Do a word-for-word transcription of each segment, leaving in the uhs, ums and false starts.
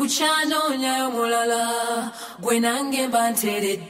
tekukyanoonyayo mulala gwe nange mba nteredde.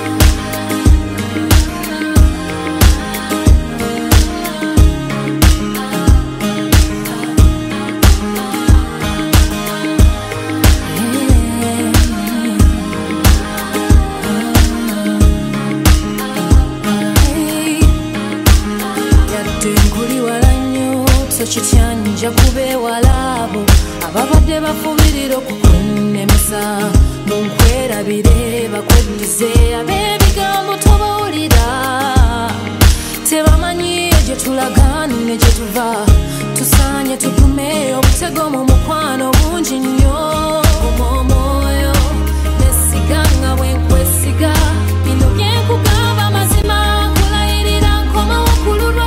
Sochityanja kubewalabo ababadde bafubirira okukunemesa munkwerabire bakweddize ab'ebigambo tobawulira tebamanyi gye tulagaane gye tuva tusaanye tugume obutego mu mukwano bungi nnyo omwoyo nesiga nga bwenkwesiga bino byenkugamba mazima kulayirira nkomawo ku lulwo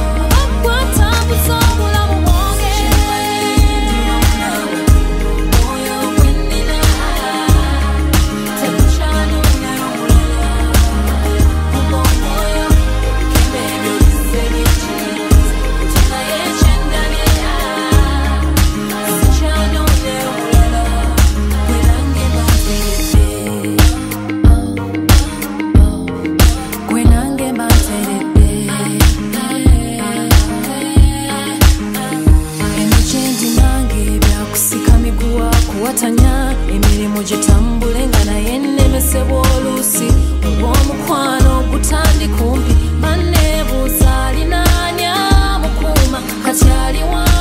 watanya emirimu gitambule nga naye nnemesebwa oluusi olw'omukwano gutandi kumpi banneebuuza alinaanya mukuma kati aliwa